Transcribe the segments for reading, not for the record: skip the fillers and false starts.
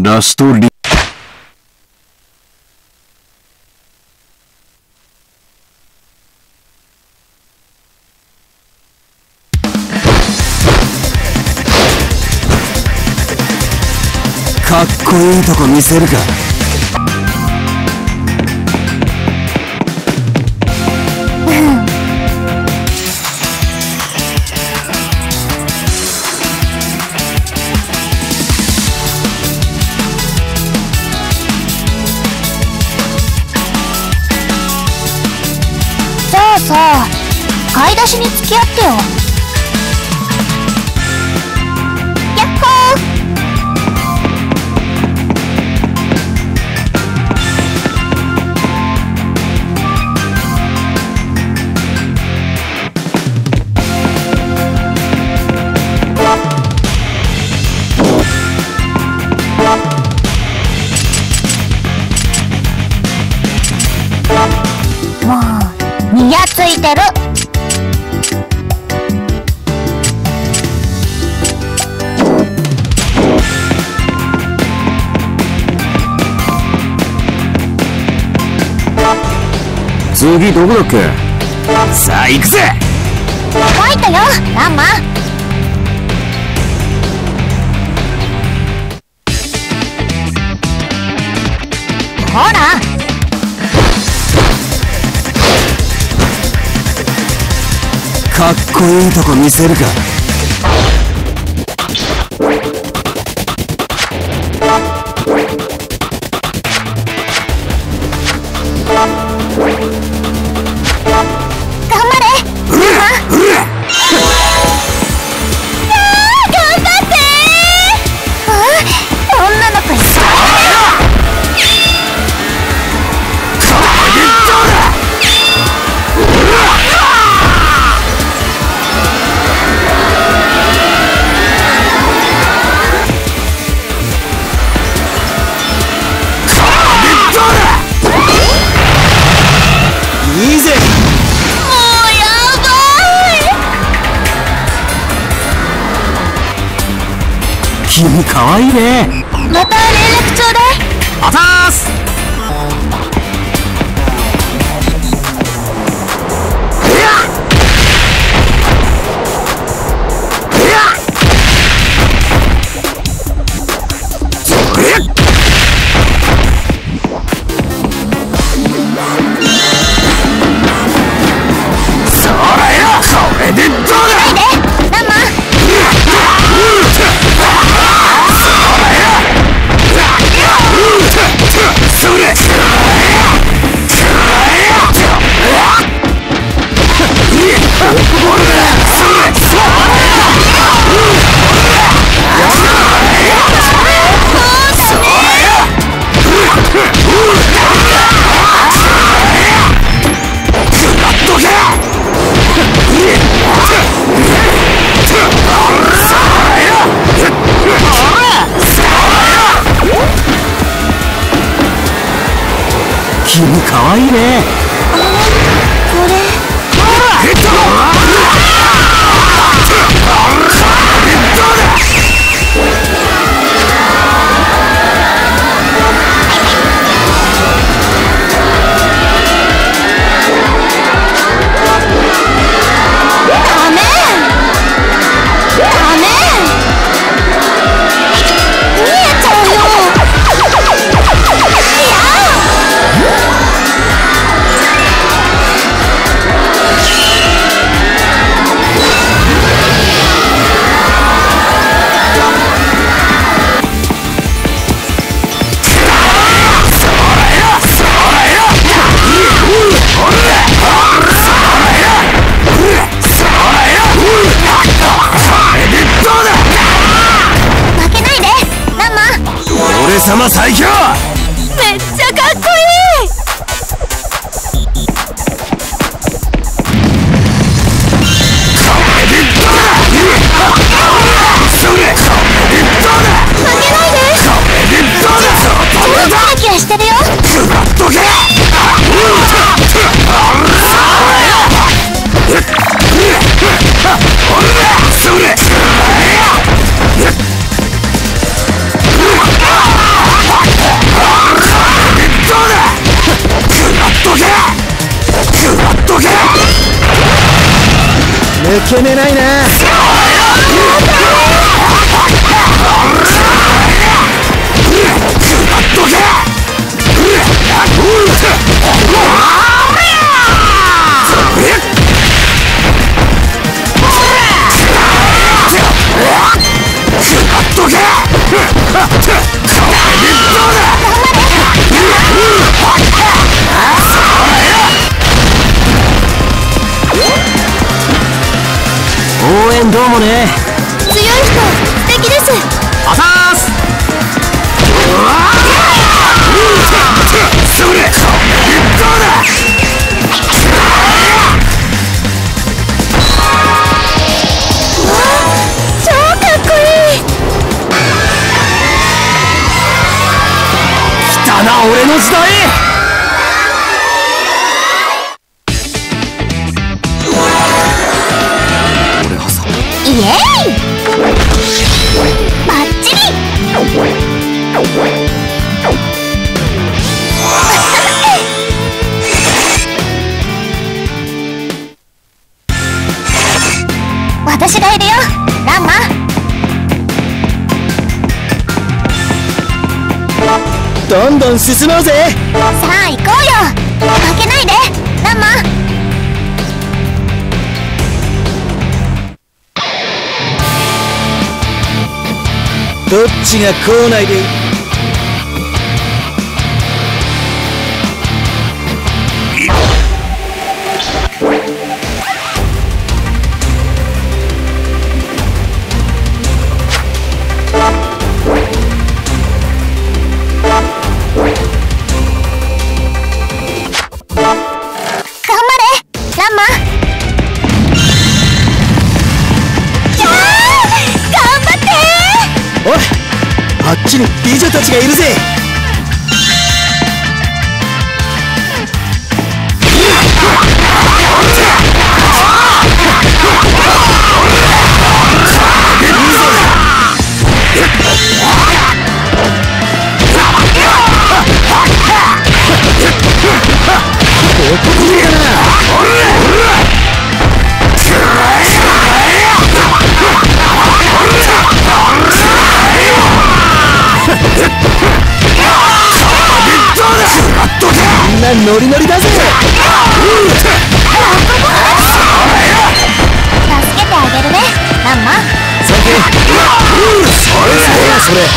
ラストリかっこいいとこ見せるか。 さあ、買い出しに付き合ってよ。やっほー。もうにやついてる。 次どこだっけ。さあ行くぜ。 書いたよ、ランマ。ほらかっこいいとこ見せるか。 頑張れ。頑張ってー。女の子いっぱいいぜ。 もうやばい。 君かわいいね。 また連絡ちょうだい。 あざーす。君かわいいね。 これダメ見えちゃうよ。負けないで、ランマ。 俺様最強。 めっちゃかっこいい。負けないで。キラキラしてるよ。 抜け目ないな。応援どうもね。 強い人素敵です。 あざーす。それ超かっこいい。 来たな俺の時代。 イエーイバッチリ私がいるよランマ。 どんどん進もうぜ。 さあ行こうよ。負けないでランマ。 どっちが校内であっちに美女たちがいるぜ。みんなノリノリだぜ。 助けてあげるねランマ。 サンキュー。それ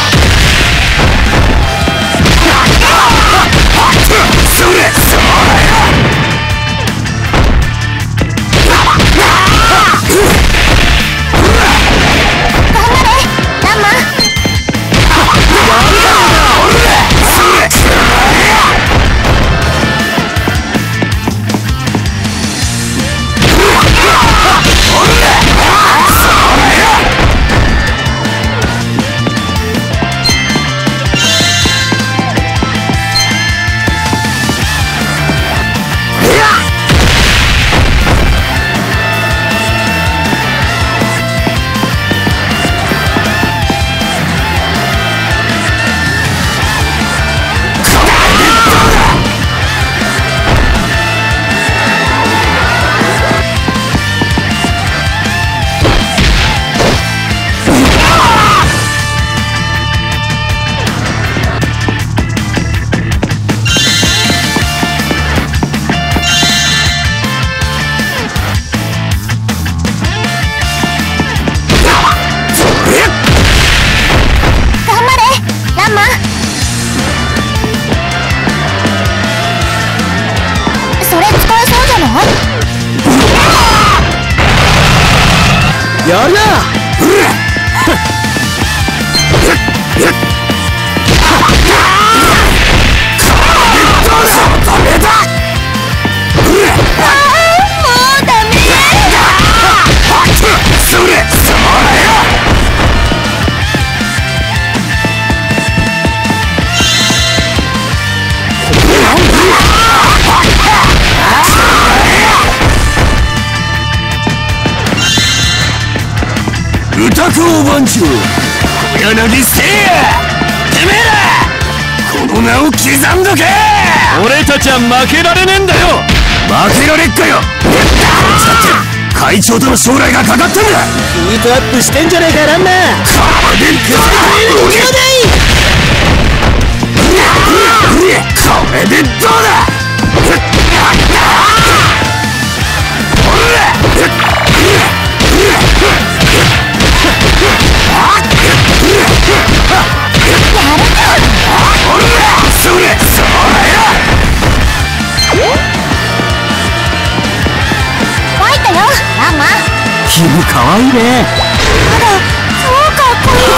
やるな。歌子番長、小柳せいや、てめえらこの名を刻んどけ。俺たちは負けられねえんだよ。負けられっかよ。こいつだって会長との将来がかかったんだ。 ヒートアップしてんじゃねえかランナー。 これでどうだ。 君かわいいね。 まだ超かっこいい。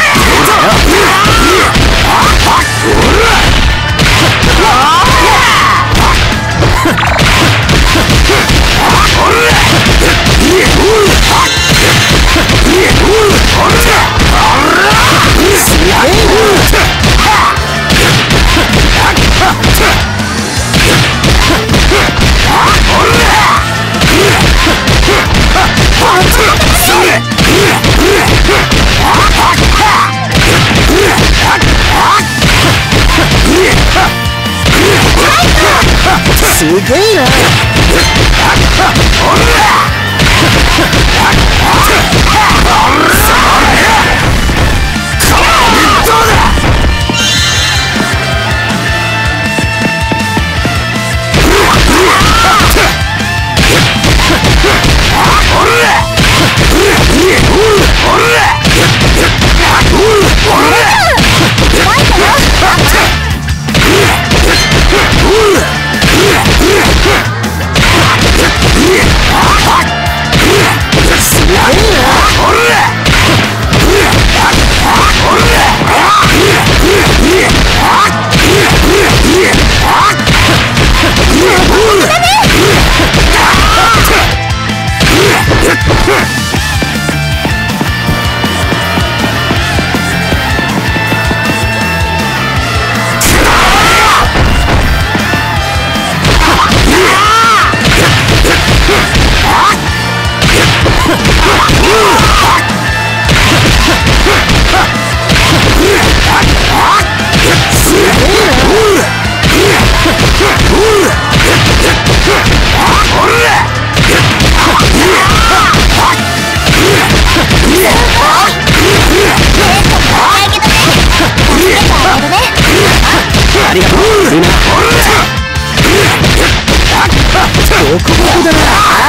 すげえな。ありがとうルナ。ボコボコだな。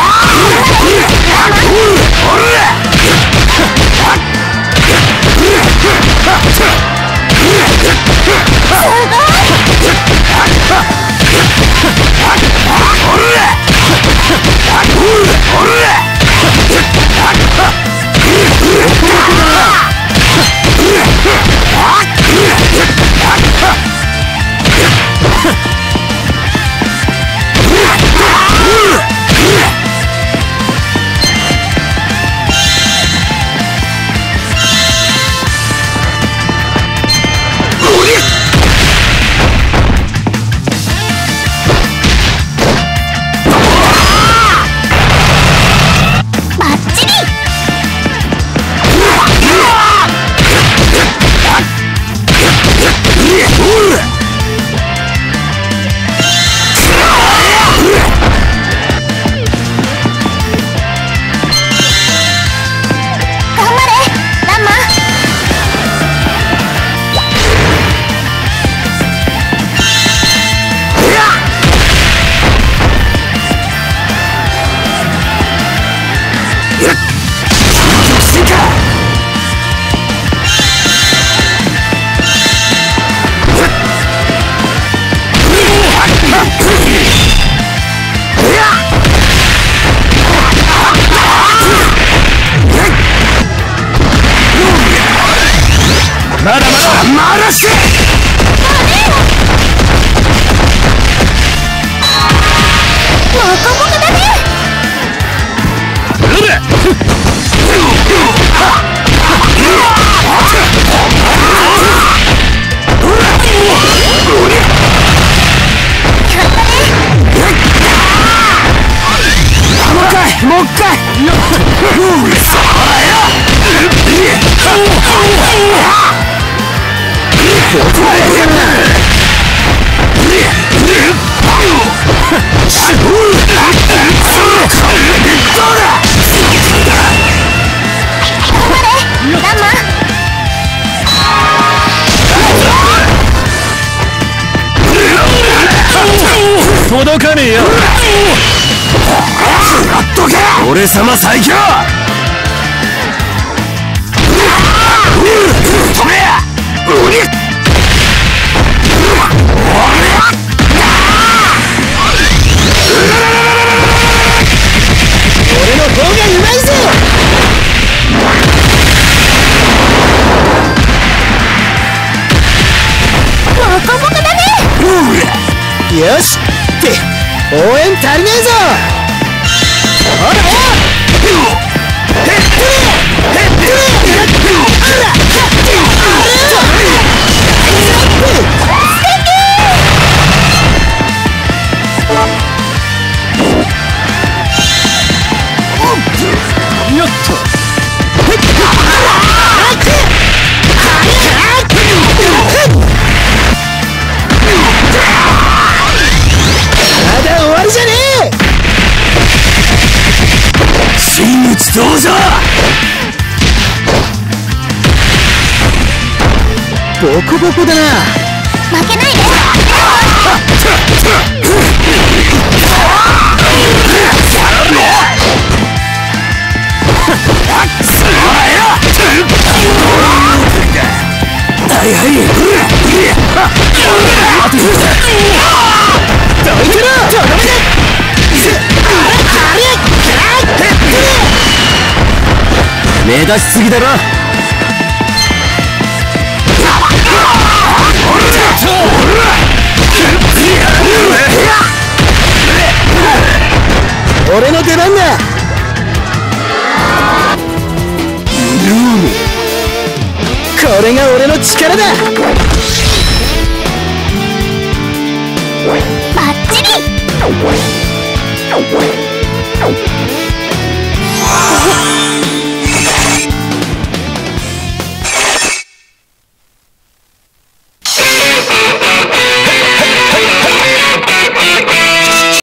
まだまだ回らして。 モコモコだね。 もう一回。どうだ。 届かねえよ。食らっとけ。俺様最強。止めや。 俺の方がうまいぞ。 ボコボコだね。 よしって応援足りねえぞ。ほらよっと。 まだ終わりじゃねえ。 真打ち登場。 ボコボコだな。 負けないで。 はいはい。 どいてろ。 目立ちすぎだろ。 俺の出番だ。これが俺の力だ。 バッチリ。